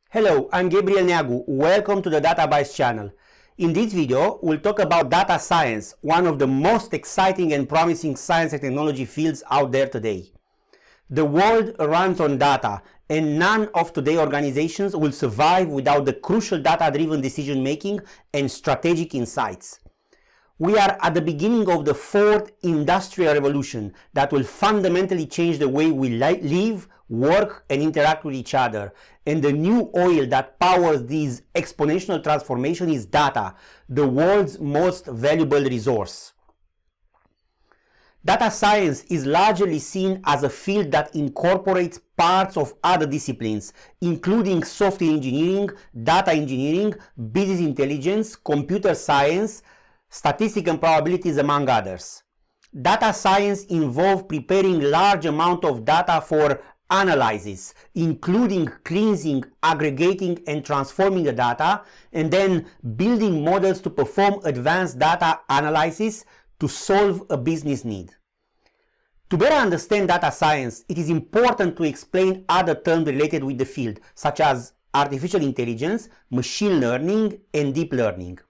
Hello, I'm Gabriel Neagu. Welcome to the DataBytes channel. In this video, we'll talk about data science, one of the most exciting and promising science and technology fields out there today. The world runs on data, and none of today's organizations will survive without the crucial data-driven decision-making and strategic insights. We are at the beginning of the fourth industrial revolution that will fundamentally change the way we live, work, and interact with each other. And the new oil that powers this exponential transformation is data, the world's most valuable resource. Data science is largely seen as a field that incorporates parts of other disciplines, including software engineering, data engineering, business intelligence, computer science, statistics and probabilities, among others. Data science involves preparing large amounts of data for analysis, including cleansing, aggregating, and transforming the data, and then building models to perform advanced data analysis to solve a business need. To better understand data science, it is important to explain other terms related with the field, such as artificial intelligence, machine learning, and deep learning.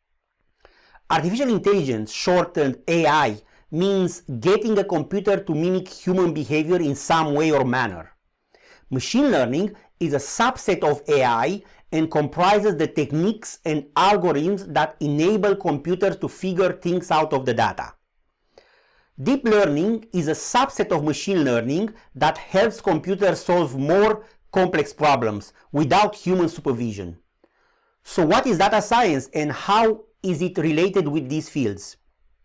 Artificial intelligence, shortened AI, means getting a computer to mimic human behavior in some way or manner. Machine learning is a subset of AI and comprises the techniques and algorithms that enable computers to figure things out of the data. Deep learning is a subset of machine learning that helps computers solve more complex problems without human supervision. So what is data science and how is it related with these fields?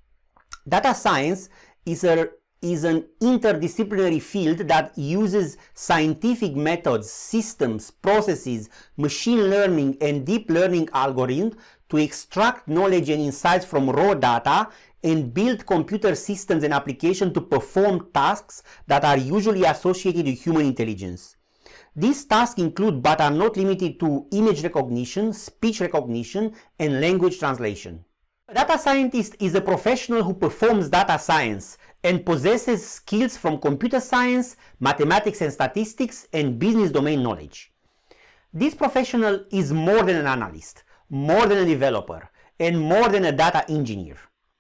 Data science is an interdisciplinary field that uses scientific methods, systems, processes, machine learning, and deep learning algorithms to extract knowledge and insights from raw data and build computer systems and applications to perform tasks that are usually associated with human intelligence. These tasks include, but are not limited to, image recognition, speech recognition, and language translation. A data scientist is a professional who performs data science and possesses skills from computer science, mathematics and statistics, and business domain knowledge. This professional is more than an analyst, more than a developer, and more than a data engineer.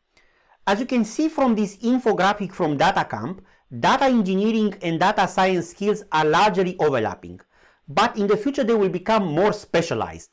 As you can see from this infographic from DataCamp, data engineering and data science skills are largely overlapping, but in the future they will become more specialized.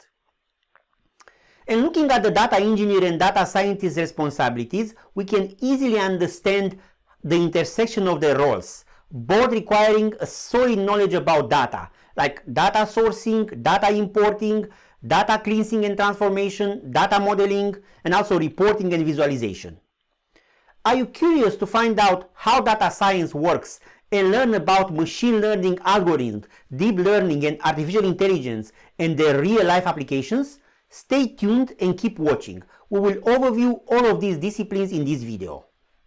And looking at the data engineer and data scientist responsibilities, we can easily understand the intersection of their roles, both requiring a solid knowledge about data, like data sourcing, data importing, data cleansing and transformation, data modeling, and also reporting and visualization. Are you curious to find out how data science works and learn about machine learning algorithms, deep learning, and artificial intelligence and their real-life applications? Stay tuned and keep watching. We will overview all of these disciplines in this video.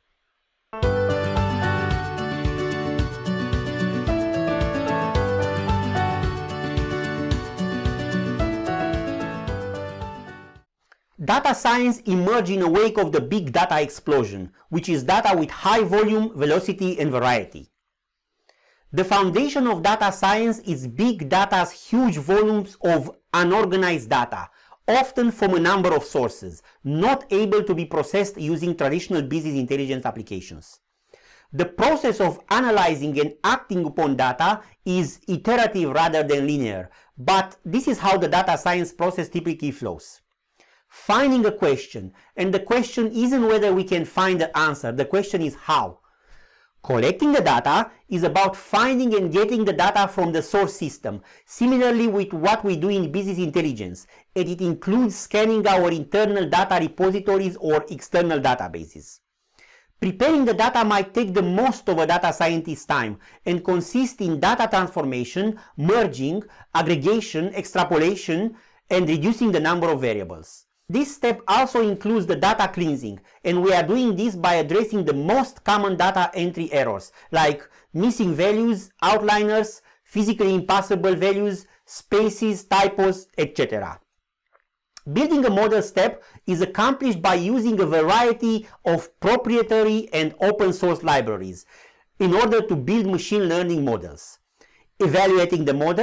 Data science emerged in the wake of the big data explosion, which is data with high volume, velocity, and variety. The foundation of data science is big data's huge volumes of unorganized data, often from a number of sources, not able to be processed using traditional business intelligence applications. The process of analyzing and acting upon data is iterative rather than linear, but this is how the data science process typically flows. Finding a question, and the question isn't whether we can find the answer, the question is how. Collecting the data is about finding and getting the data from the source system, similarly with what we do in business intelligence, and it includes scanning our internal data repositories or external databases. Preparing the data might take the most of a data scientist's time and consist in data transformation, merging, aggregation, extrapolation, and reducing the number of variables. This step also includes the data cleansing, and we are doing this by addressing the most common data entry errors, like missing values, outliners, physically impossible values, spaces, typos, etc. Building a model step is accomplished by using a variety of proprietary and open source libraries in order to build machine learning models. Evaluating the model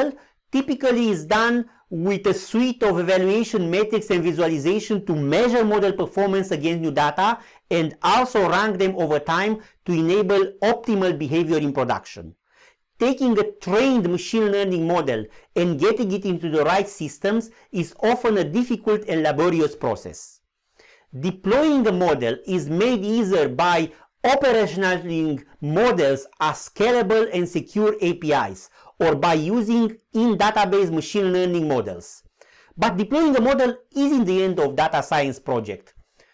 typically is done with a suite of evaluation metrics and visualization to measure model performance against new data and also rank them over time to enable optimal behavior in production. Taking a trained machine learning model and getting it into the right systems is often a difficult and laborious process. Deploying a model is made easier by operationalizing models as scalable and secure APIs or by using in-database machine learning models. But deploying a model isn't the end of data science project.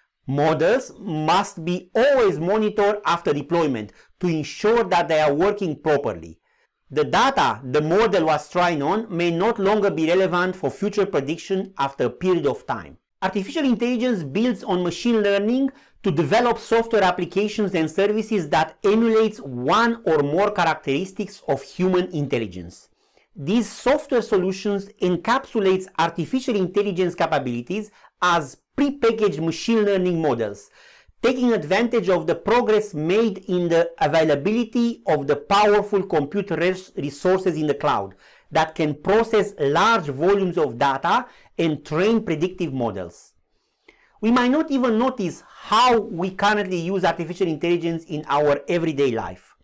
Models must be always monitored after deployment to ensure that they are working properly. The data the model was trained on may not longer be relevant for future prediction after a period of time. Artificial intelligence builds on machine learning to develop software applications and services that emulates one or more characteristics of human intelligence. These software solutions encapsulate artificial intelligence capabilities as prepackaged machine learning models, taking advantage of the progress made in the availability of the powerful compute resources in the cloud that can process large volumes of data and train predictive models. We might not even notice how we currently use artificial intelligence in our everyday life.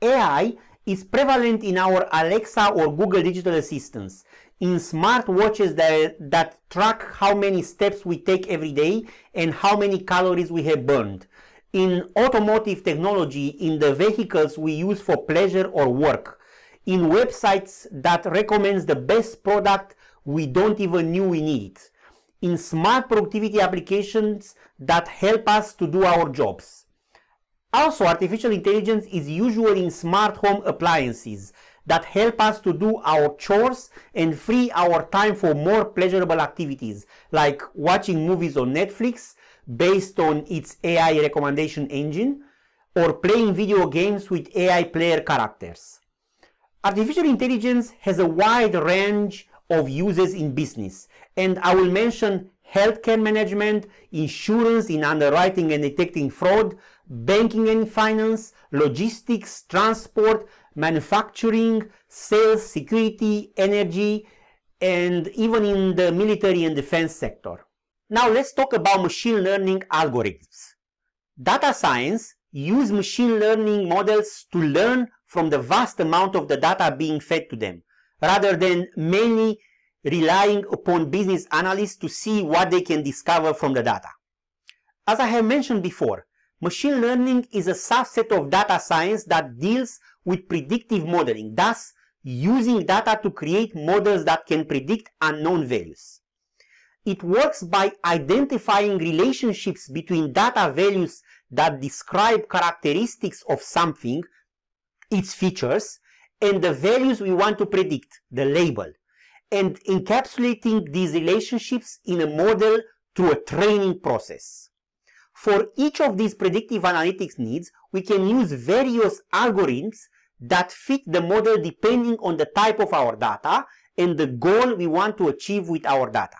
AI is prevalent in our Alexa or Google digital assistants, in smartwatches that track how many steps we take every day and how many calories we have burned, in automotive technology, in the vehicles we use for pleasure or work, in websites that recommends the best product we don't even know we need, in smart productivity applications that help us to do our jobs. Also, artificial intelligence is usually in smart home appliances that help us to do our chores and free our time for more pleasurable activities like watching movies on Netflix based on its AI recommendation engine or playing video games with AI player characters. Artificial intelligence has a wide range of uses in business, and I will mention healthcare management, insurance in underwriting and detecting fraud, banking and finance, logistics, transport, manufacturing, sales, security, energy, and even in the military and defense sector. Now let's talk about machine learning algorithms. Data science uses machine learning models to learn from the vast amount of the data being fed to them, rather than mainly relying upon business analysts to see what they can discover from the data. As I have mentioned before, machine learning is a subset of data science that deals with predictive modeling, thus using data to create models that can predict unknown values. It works by identifying relationships between data values that describe characteristics of something, its features, and the values we want to predict, the label, and encapsulating these relationships in a model through a training process. For each of these predictive analytics needs, we can use various algorithms that fit the model depending on the type of our data and the goal we want to achieve with our data.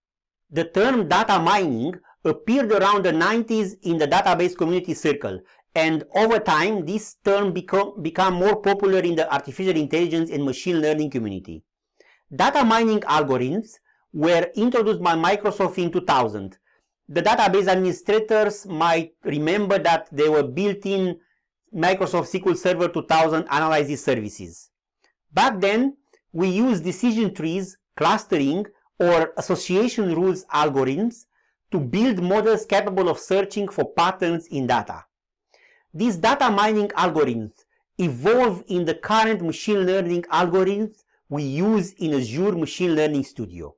The term data mining appeared around the 90s in the database community circle, and over time this term became more popular in the artificial intelligence and machine learning community. Data mining algorithms were introduced by Microsoft in 2000. The database administrators might remember that they were built in Microsoft SQL Server 2000 analysis services. Back then, we used decision trees, clustering, or association rules algorithms to build models capable of searching for patterns in data. These data mining algorithms evolve in the current machine learning algorithms we use in Azure Machine Learning Studio.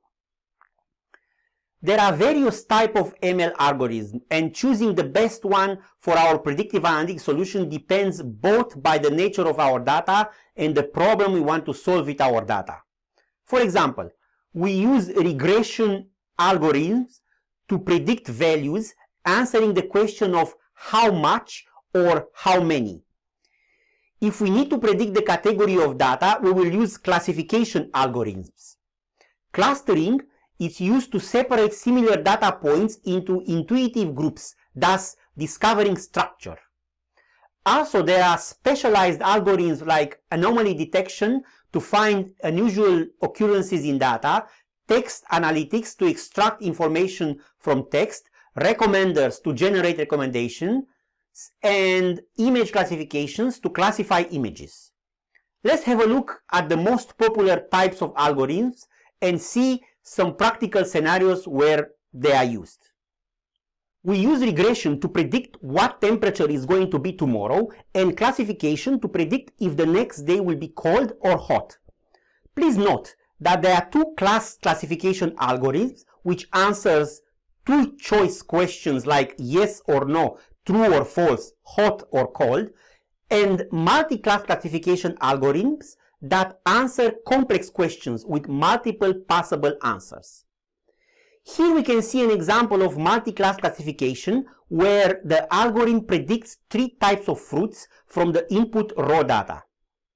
There are various types of ML algorithms, and choosing the best one for our predictive analytics solution depends both by the nature of our data and the problem we want to solve with our data. For example, we use regression algorithms to predict values, answering the question of how much or how many. If we need to predict the category of data, we will use classification algorithms. Clustering is used to separate similar data points into intuitive groups, thus discovering structure. Also, there are specialized algorithms like anomaly detection to find unusual occurrences in data, text analytics to extract information from text, recommenders to generate recommendations, and image classifications to classify images. Let's have a look at the most popular types of algorithms and see some practical scenarios where they are used. We use regression to predict what temperature is going to be tomorrow and classification to predict if the next day will be cold or hot. Please note that there are two classification algorithms which answers two choice questions like yes or no, true or false, hot or cold, and multi-class classification algorithms that answer complex questions with multiple possible answers. Here we can see an example of multi-class classification where the algorithm predicts three types of fruits from the input raw data.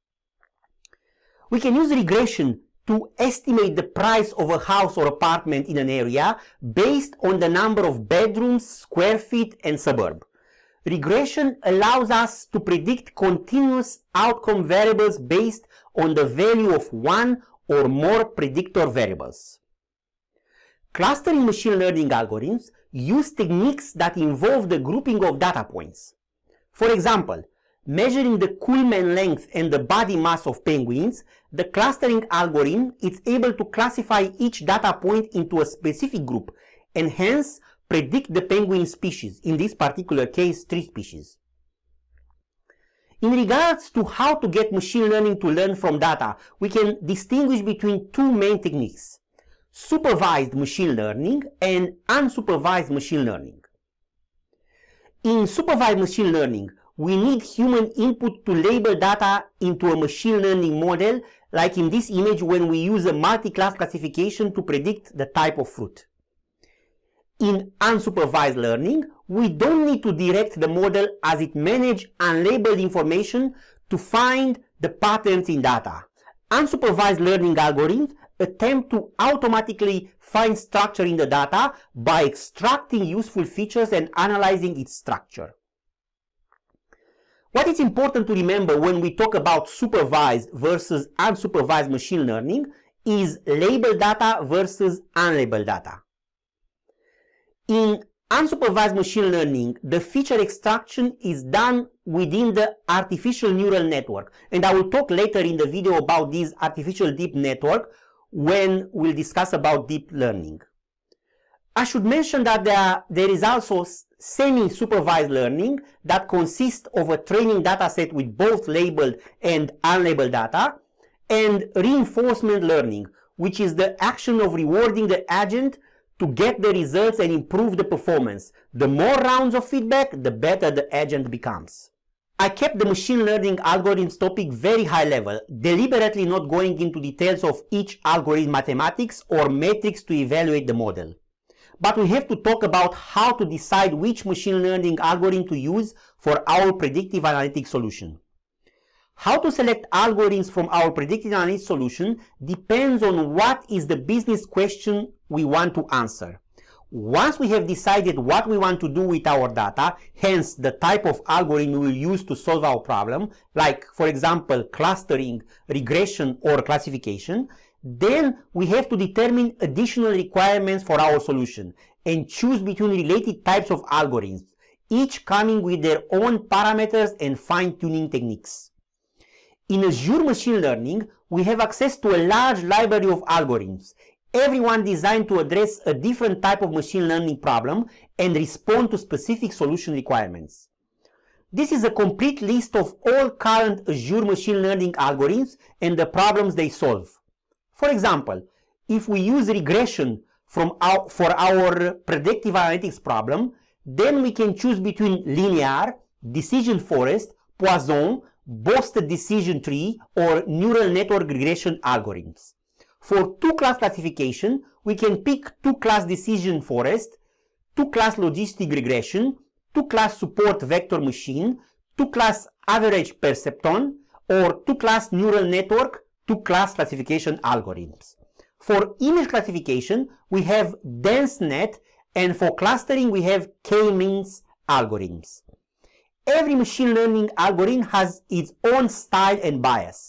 We can use regression to estimate the price of a house or apartment in an area based on the number of bedrooms, square feet, and suburb. Regression allows us to predict continuous outcome variables based on the value of one or more predictor variables. Clustering machine learning algorithms use techniques that involve the grouping of data points. For example, measuring the Kuhlmann length and the body mass of penguins, the clustering algorithm is able to classify each data point into a specific group and hence predict the penguin species, in this particular case 3 species. In regards to how to get machine learning to learn from data, we can distinguish between two main techniques: supervised machine learning and unsupervised machine learning. In supervised machine learning, we need human input to label data into a machine learning model, like in this image when we use a multi-class classification to predict the type of fruit. In unsupervised learning, we don't need to direct the model as it manages unlabeled information to find the patterns in data. Unsupervised learning algorithms attempt to automatically find structure in the data by extracting useful features and analyzing its structure. What is important to remember when we talk about supervised versus unsupervised machine learning is labeled data versus unlabeled data. In unsupervised machine learning, the feature extraction is done within the artificial neural network, and I will talk later in the video about this artificial deep network when we'll discuss about deep learning. I should mention that there is also semi-supervised learning that consists of a training data set with both labeled and unlabeled data, and reinforcement learning, which is the action of rewarding the agent to get the results and improve the performance. The more rounds of feedback, the better the agent becomes. I kept the machine learning algorithms topic very high level, deliberately not going into details of each algorithm mathematics or metrics to evaluate the model. But we have to talk about how to decide which machine learning algorithm to use for our predictive analytics solution. How to select algorithms from our predictive analytics solution depends on what is the business question we want to answer. Once we have decided what we want to do with our data, hence the type of algorithm we will use to solve our problem, like for example clustering, regression, or classification, then we have to determine additional requirements for our solution and choose between related types of algorithms, each coming with their own parameters and fine-tuning techniques. In Azure Machine Learning, we have access to a large library of algorithms, everyone designed to address a different type of machine learning problem and respond to specific solution requirements. This is a complete list of all current Azure Machine Learning algorithms and the problems they solve. For example, if we use regression for our predictive analytics problem, then we can choose between linear, decision forest, Poisson, Boosted decision tree, or neural network regression algorithms. For two-class classification, we can pick two-class decision forest, two-class logistic regression, two-class support vector machine, two-class average perceptron, or two-class neural network, two-class classification algorithms. For image classification, we have DenseNet, and for clustering, we have K-means algorithms. Every machine learning algorithm has its own style and bias.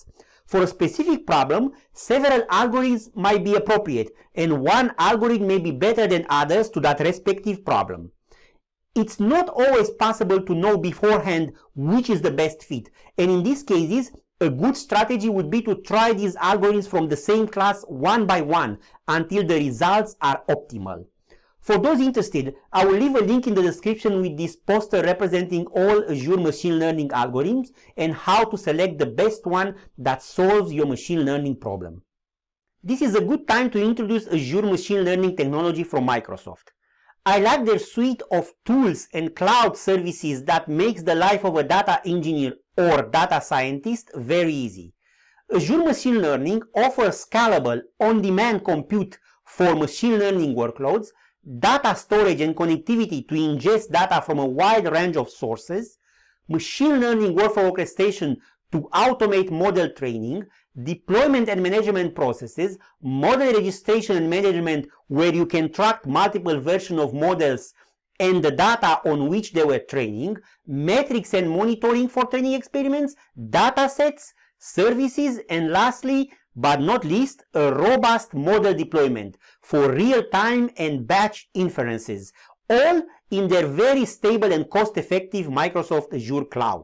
For a specific problem, several algorithms might be appropriate, and one algorithm may be better than others to that respective problem. It's not always possible to know beforehand which is the best fit, and in these cases, a good strategy would be to try these algorithms from the same class one by one until the results are optimal. For those interested, I will leave a link in the description with this poster representing all Azure machine learning algorithms and how to select the best one that solves your machine learning problem. This is a good time to introduce Azure machine learning technology from Microsoft. I like their suite of tools and cloud services that makes the life of a data engineer or data scientist very easy. Azure Machine Learning offers scalable, on-demand compute for machine learning workloads, data storage and connectivity to ingest data from a wide range of sources, machine learning workflow orchestration to automate model training, deployment and management processes, model registration and management where you can track multiple versions of models and the data on which they were training, metrics and monitoring for training experiments, data sets, services, and lastly, but not least, a robust model deployment for real-time and batch inferences, all in their very stable and cost-effective Microsoft Azure cloud.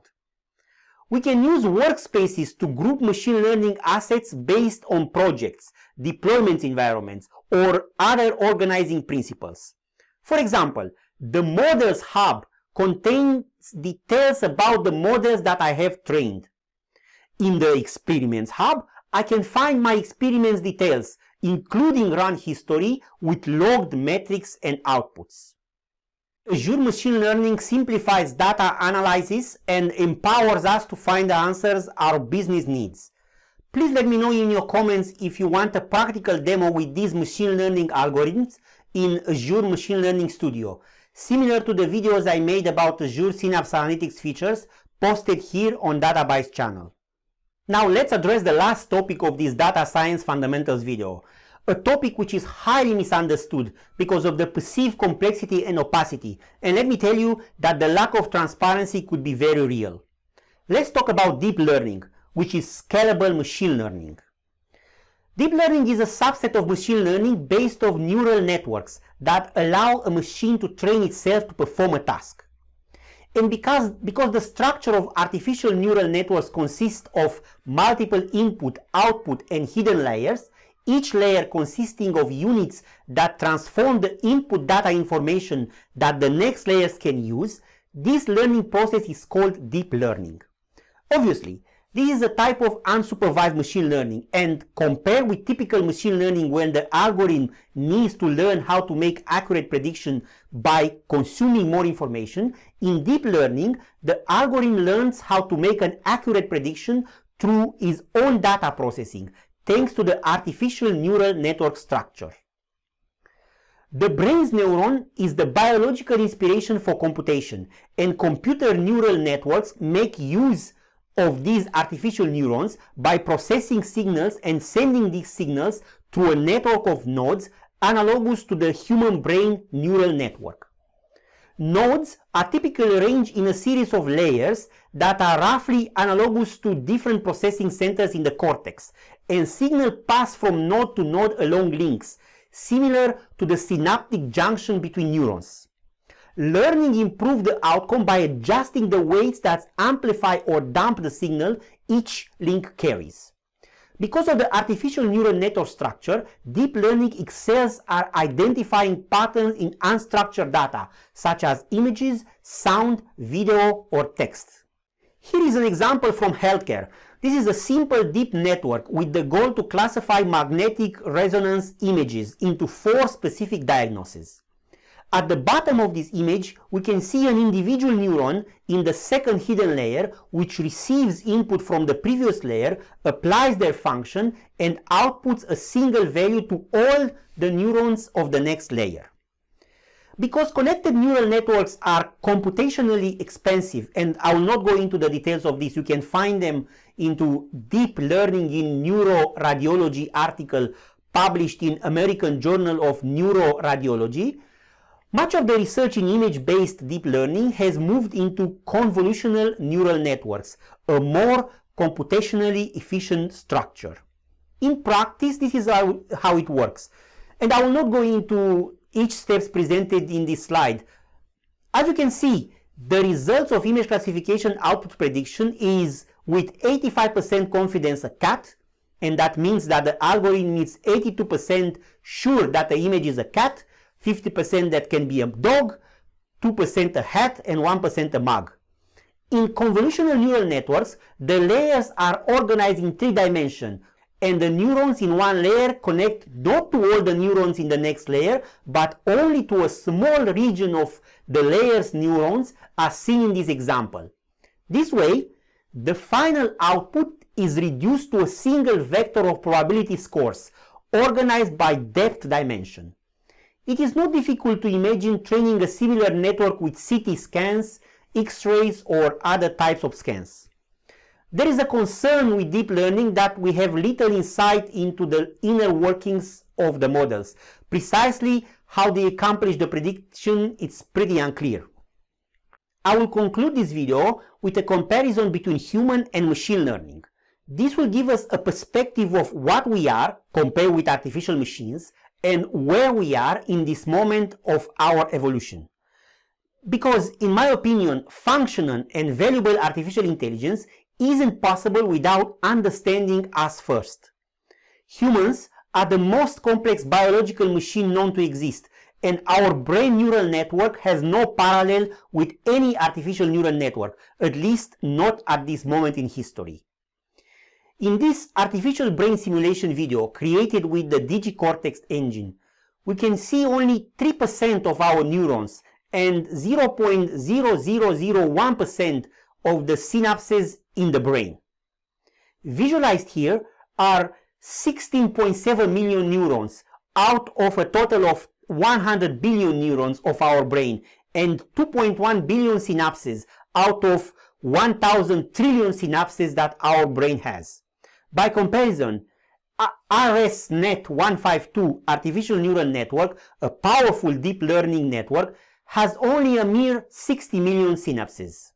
We can use workspaces to group machine learning assets based on projects, deployment environments, or other organizing principles. For example, the Models Hub contains details about the models that I have trained. In the Experiments Hub, I can find my experiments details, including run history with logged metrics and outputs. Azure Machine Learning simplifies data analysis and empowers us to find the answers our business needs. Please let me know in your comments if you want a practical demo with these machine learning algorithms in Azure Machine Learning Studio, similar to the videos I made about Azure Synapse Analytics features posted here on DataBytes channel. Now let's address the last topic of this data science fundamentals video, a topic which is highly misunderstood because of the perceived complexity and opacity, and let me tell you that the lack of transparency could be very real. Let's talk about deep learning, which is scalable machine learning. Deep learning is a subset of machine learning based on neural networks that allow a machine to train itself to perform a task. And because the structure of artificial neural networks consists of multiple input, output, and hidden layers, each layer consisting of units that transform the input data information that the next layers can use, this learning process is called deep learning. Obviously, this is a type of unsupervised machine learning, and compared with typical machine learning when the algorithm needs to learn how to make accurate prediction by consuming more information, in deep learning, the algorithm learns how to make an accurate prediction through its own data processing, thanks to the artificial neural network structure. The brain's neuron is the biological inspiration for computation, and computer neural networks make use of these artificial neurons by processing signals and sending these signals through a network of nodes analogous to the human brain neural network. Nodes are typically arranged in a series of layers that are roughly analogous to different processing centers in the cortex, and signals pass from node to node along links, similar to the synaptic junction between neurons. Learning improves the outcome by adjusting the weights that amplify or damp the signal each link carries. Because of the artificial neural network structure, deep learning excels at identifying patterns in unstructured data, such as images, sound, video, or text. Here is an example from healthcare. This is a simple deep network with the goal to classify magnetic resonance images into 4 specific diagnoses. At the bottom of this image, we can see an individual neuron in the second hidden layer which receives input from the previous layer, applies their function, and outputs a single value to all the neurons of the next layer. Because connected neural networks are computationally expensive, and I will not go into the details of this, you can find them into Deep Learning in Neuroradiology article published in American Journal of Neuroradiology, much of the research in image-based deep learning has moved into convolutional neural networks, a more computationally efficient structure. In practice, this is how it works. And I will not go into each steps presented in this slide. As you can see, the results of image classification output prediction is with 85% confidence a cat, and that means that the algorithm is 82% sure that the image is a cat, 50% that can be a dog, 2% a hat, and 1% a mug. In convolutional neural networks, the layers are organized in 3 dimensions, and the neurons in one layer connect not to all the neurons in the next layer, but only to a small region of the layer's neurons, as seen in this example. This way, the final output is reduced to a single vector of probability scores, organized by depth dimension. It is not difficult to imagine training a similar network with CT scans, X-rays, or other types of scans. There is a concern with deep learning that we have little insight into the inner workings of the models. Precisely how they accomplish the prediction is pretty unclear. I will conclude this video with a comparison between human and machine learning. This will give us a perspective of what we are compared with artificial machines and where we are in this moment of our evolution. Because, in my opinion, functional and valuable artificial intelligence isn't possible without understanding us first. Humans are the most complex biological machine known to exist, and our brain neural network has no parallel with any artificial neural network, at least not at this moment in history. In this artificial brain simulation video created with the DigiCortex engine, we can see only 3% of our neurons and 0.0001% of the synapses in the brain. Visualized here are 16.7 million neurons out of a total of 100 billion neurons of our brain and 2.1 billion synapses out of 1,000 trillion synapses that our brain has. By comparison, RSNet 152 artificial neural network, a powerful deep learning network, has only a mere 60 million synapses.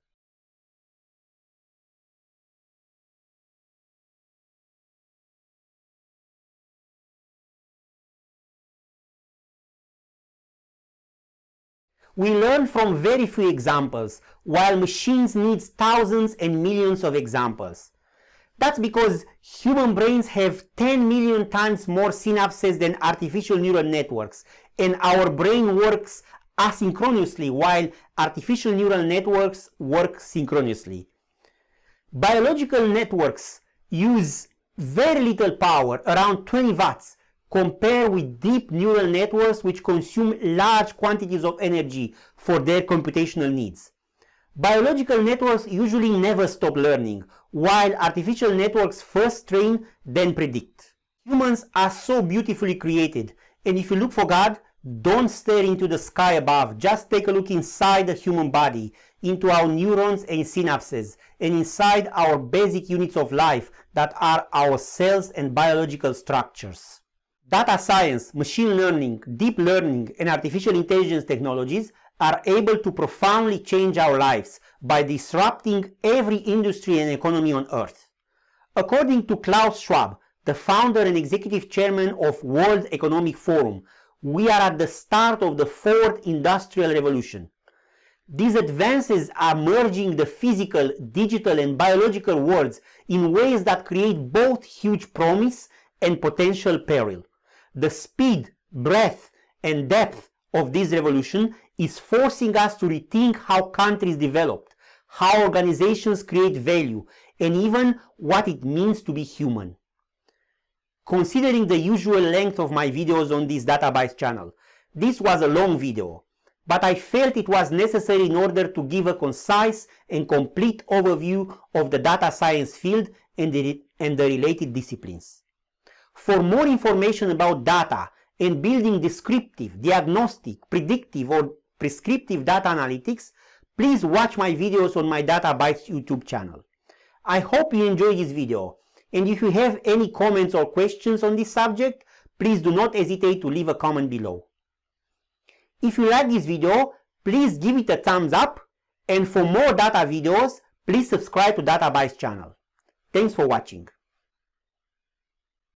We learn from very few examples, while machines need thousands and millions of examples. That's because human brains have 10 million times more synapses than artificial neural networks, and our brain works asynchronously while artificial neural networks work synchronously. Biological networks use very little power, around 20 watts, compared with deep neural networks which consume large quantities of energy for their computational needs. Biological networks usually never stop learning, while artificial networks first train, then predict. Humans are so beautifully created, and if you look for God, don't stare into the sky above, just take a look inside the human body, into our neurons and synapses, and inside our basic units of life that are our cells and biological structures. Data science, machine learning, deep learning, and artificial intelligence technologies are able to profoundly change our lives by disrupting every industry and economy on Earth. According to Klaus Schwab, the founder and executive chairman of World Economic Forum, we are at the start of the fourth industrial revolution. These advances are merging the physical, digital, and biological worlds in ways that create both huge promise and potential peril. The speed, breadth, and depth of this revolution is forcing us to rethink how countries developed, how organizations create value, and even what it means to be human. Considering the usual length of my videos on this DataBytes channel, this was a long video, but I felt it was necessary in order to give a concise and complete overview of the data science field and the related disciplines. For more information about data and building descriptive, diagnostic, predictive, or prescriptive data analytics, please watch my videos on my DataBytes YouTube channel. I hope you enjoyed this video, and if you have any comments or questions on this subject, please do not hesitate to leave a comment below. If you like this video, please give it a thumbs up, and for more data videos, please subscribe to DataBytes channel. Thanks for watching.